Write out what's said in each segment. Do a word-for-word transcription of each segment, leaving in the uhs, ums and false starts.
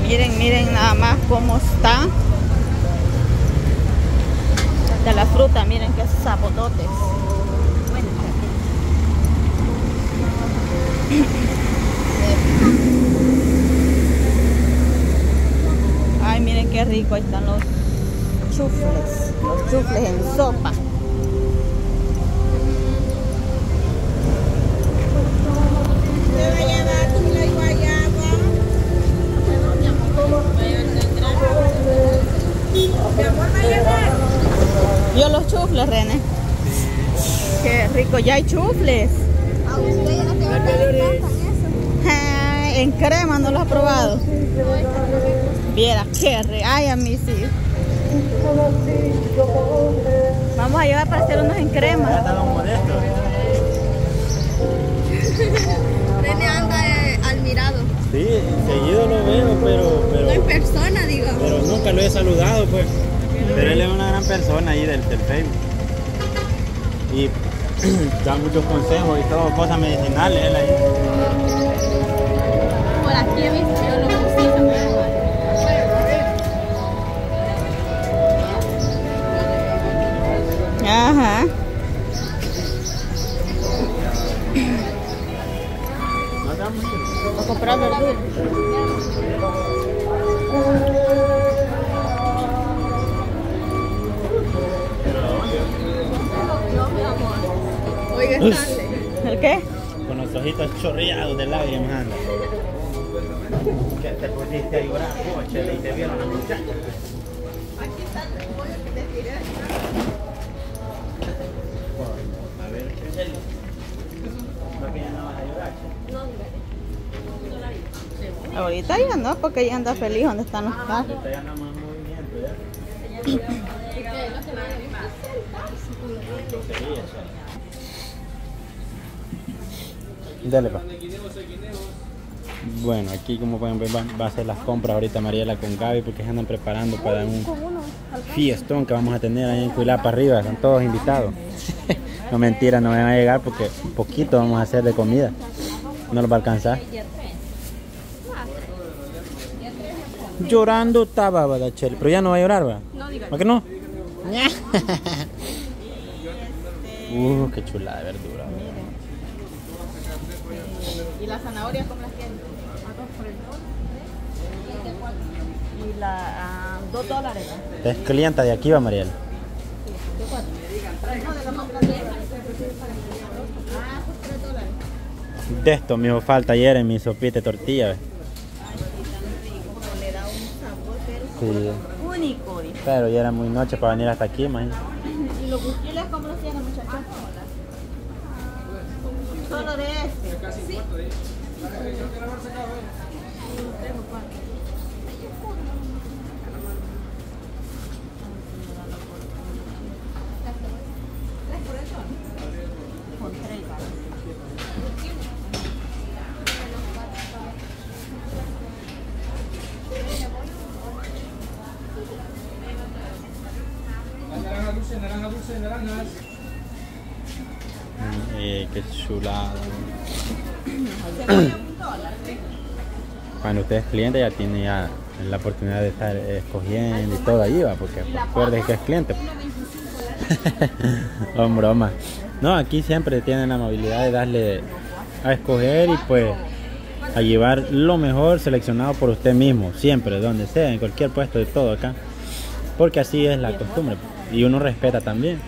Miren, miren nada más cómo está. De la fruta, miren qué zapototes. Ay, miren qué rico, ahí están los chufles, los chufles en sopa. Yo los chufles, René. Sí. Qué rico, ya hay chufles. A usted ya no te va a dar eso. Ay, en crema no lo has probado. Viera qué rico. Ay, a mí sí. Vamos a llevar para hacer unos en crema. René anda eh, al mirado. Sí, seguido lo veo, pero, pero... No en persona, digo. Pero nunca lo he saludado, pues. Pero él es una gran persona ahí del, del Facebook. Y da muchos consejos y todo, cosas medicinales él ahí. Por aquí he visto yo los cositas. Ajá. Voy a comprar verdura. Oiga, Stanley. ¿El qué? Con los ojitos chorreados de lágrimas anda. Que te pusiste a llorar, coche, y te vieron a muchachos. Aquí está el pollo que te tiré. A ver, ¿qué? ¿Por qué ya no vas a llorar? No, Ahorita ya no, porque ella anda feliz donde están los carros. Ahorita ya anda más movimiento, ¿ya? Dale, pa. Bueno, aquí como pueden ver va, va a hacer las compras ahorita Mariela con Gaby porque se andan preparando para un fiestón que vamos a tener ahí en Cuilapa arriba, están todos invitados. No mentira, no van a llegar porque poquito vamos a hacer de comida, no los va a alcanzar. Llorando estaba, ¿verdad, Chel? Pero ya no va a llorar, ¿va? no diga. ¿Por qué no? Uh, qué chulada de verdura. ¿Y las zanahorias cómo las tienen? A dos por el dólar. Y la a dos dólares. ¿No? Usted es clienta de aquí, va, Mariel. ¿De cuatro? No, de la más grande. Ah, pues tres dólares. De esto me hizo falta ayer en mi sopita de tortilla, ¿ves? Ay, sí, tan rico. Le da un sabor, pero Sí. único. Dice. Pero ya era muy noche para venir hasta aquí, imagínate. ¿Y los buquiles cómo los tienen, muchachos? Solo de este. Sí. Con tres, Naranja dulce, naranja dulce, naranjas. Eh, qué chulada. Cuando usted es cliente ya tiene ya la oportunidad de estar escogiendo y todo ahí, va, porque recuerde que es cliente. No, broma. No, aquí siempre tienen la amabilidad de darle a escoger y pues a llevar lo mejor seleccionado por usted mismo, siempre, donde sea, en cualquier puesto de todo acá. Porque así es la costumbre y uno respeta también.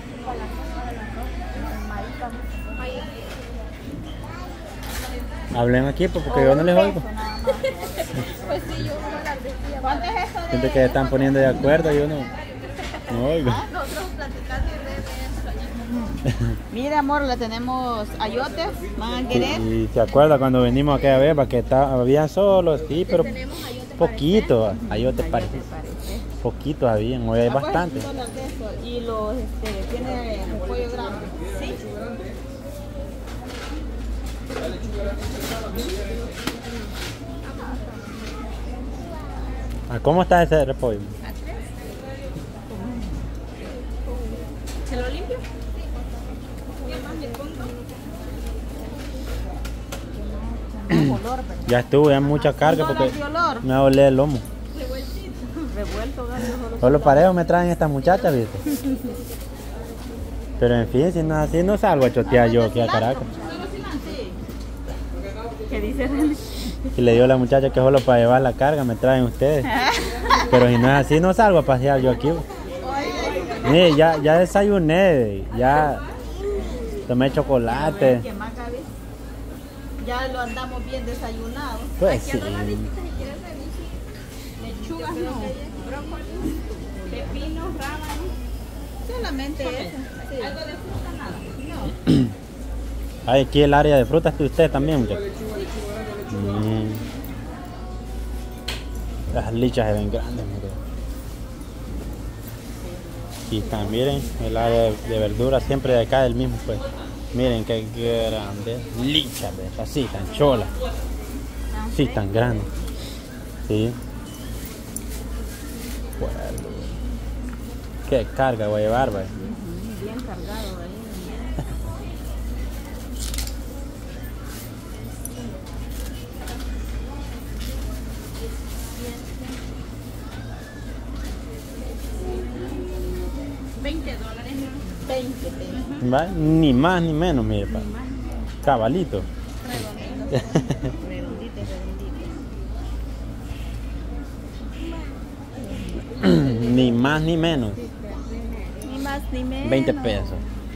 Hablen aquí pues, porque yo no les oigo. Pues sí, yo como las decía. ¿Cuánto es esto de...? Siempre que se están poniendo de acuerdo yo no, no oigo. Nosotros platicando de eso. Mira, amor, le tenemos ayotes, ¿van a Y, querer? y se acuerda cuando venimos aquella vez, para que está, habían solos, sí, pero Tenemos ayote poquito, ayote parece. Parece. Poquito habían, hoy hay Ah, pues, bastante. un dólar de eso. Y los, este, tiene un pollo grande. Sí. Ah, ¿cómo está ese repollo? ¿Se lo limpio? No, olor, ¿verdad? Ya estuvo, ya mucha carga ¿Un porque olor de olor? me va a oler el lomo. Revuelto, gato, solo. Solo parejo me traen estas muchachas, ¿viste? Pero en fin, si no es así, no salgo a chotear yo aquí a Caracas. ¿Qué dice René? Y le digo a la muchacha que solo para llevar la carga me traen ustedes. Pero si no es así, no salgo a pasear yo aquí. Mire, ya, ya desayuné, ya tomé chocolate. ¿Qué más, Gaby? Ya lo andamos bien desayunado. Pues sí. Lechugas no, brócoli, pepino, rábano. Solamente eso. Sí. Algo de fruta nada. No. Ay, aquí el área de frutas de usted también, muchachos. Mm. Las lichas se ven grandes, mire. Y están, miren, el área de, de verduras siempre de acá del mismo, pues. Miren qué grandes lichas, ¿ves? Así, tan cholas. Sí, tan grandes. Sí. Bueno, qué carga voy a llevar, ¿ves? Bien cargado ahí. veinte dólares. veinte, veinte. ¿Va? Ni más ni menos, mire, pa. Cabalito. Redondito, redondito. Ni más ni menos. Ni más ni menos. veinte pesos.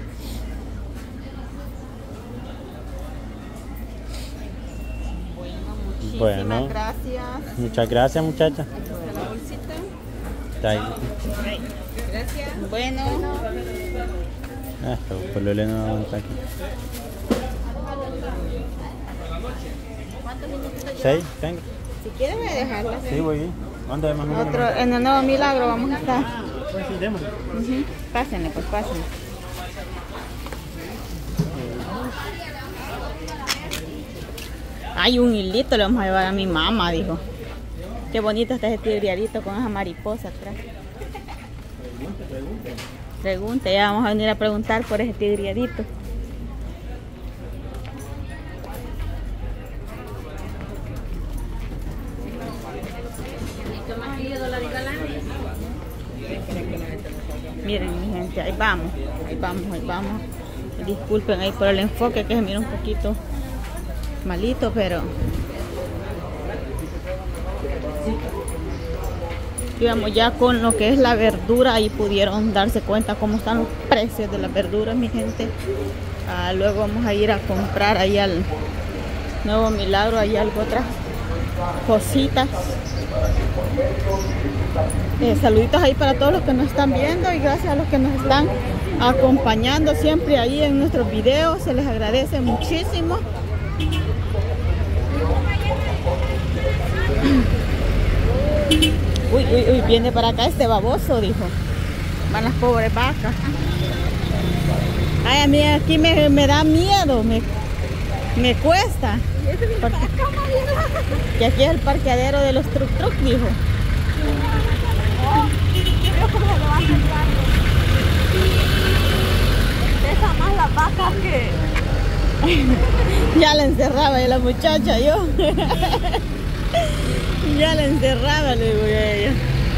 Muchísimas Bueno. gracias. Muchas gracias, muchacha. La bolsita. Está ahí. Gracias. Bueno. Ah, esto, por lo menos no está aquí. ¿Seis? Tengo. Si quieres voy a dejarla. Sí, voy bien. ¿Dónde hay más números? Otro, en el nuevo milagro vamos a estar. Pues sí, démosle. Uh-huh. Pásenle, pues pásenle. Hay un hilito, le vamos a llevar a mi mamá, dijo. Qué bonito está ese tigriarito con esa mariposa atrás. Pregunte, ya vamos a venir a preguntar por ese tigriarito. Miren mi gente, ahí vamos, ahí vamos, ahí vamos. Disculpen ahí por el enfoque que se mira un poquito malito, pero digamos ya con lo que es la verdura ahí pudieron darse cuenta cómo están los precios de las verduras, mi gente. Ah, luego vamos a ir a comprar ahí al Nuevo Milagro, ahí algo otras cositas. Eh, saluditos ahí para todos los que nos están viendo y gracias a los que nos están acompañando siempre ahí en nuestros videos, se les agradece muchísimo. Uy, uy, uy, viene para acá este baboso, dijo. Van las pobres vacas. Ay, a mí aquí me, me da miedo, me, me cuesta. Porque, que aquí es el parqueadero de los truck truck, dijo. Pesa más las vacas que... Ya la encerraba y la muchacha, yo. Ya la encerraba, le digo yo a ella.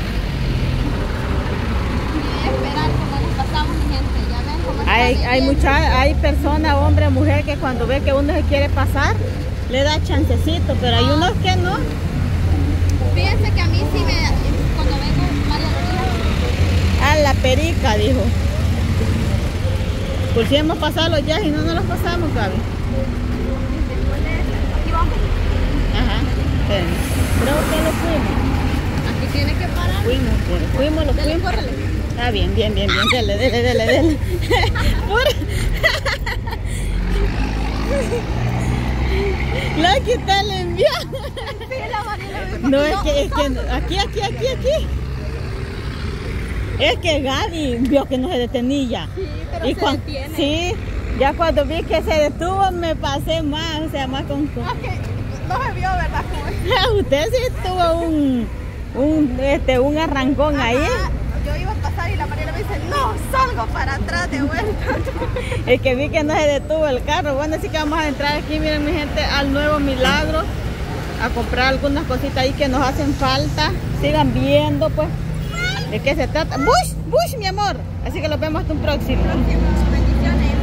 esperar como nos pasamos, mi gente. Ya ven cómo está Hay, hay, viviendo. mucha, hay personas, hombre, mujer, que cuando ve que uno se quiere pasar, le da chancecito, pero hay unos que no. Fíjense que a mí sí me... Cuando vengo varias días... A la perica, dijo. Por si hemos pasado los ya y no nos los pasamos, Gaby. Aquí vamos. Ajá. Espérenme. Creo que lo fuimos. Aquí tiene que parar. Fuimos, fuimos, fuimos, lo Dale, fuimos. córrele. Ah, bien, bien, bien, bien. Dele, dele, dele, dele. Pura. La que tal envió. Sí, la Mariela me No, dijo, es que, es que aquí, aquí, aquí, aquí. Es que Gaby vio que no se detenía. Sí, pero Y se cuan- detiene. Sí, ya cuando vi que se detuvo me pasé más, o sea, más con... con- Ah, que no me vio, ¿verdad? Como- Usted sí tuvo un, un, este, un arrancón ahí. Ajá, yo iba a pasar y la la Mariela me dice, no, salgo para atrás de vuelta. Es que vi que no se detuvo el carro. Bueno, así que vamos a entrar aquí, miren mi gente, al Nuevo Milagro, a comprar algunas cositas ahí que nos hacen falta. Sigan viendo pues de qué se trata. Bush, Bush mi amor. Así que los vemos hasta un próximo. Bendiciones.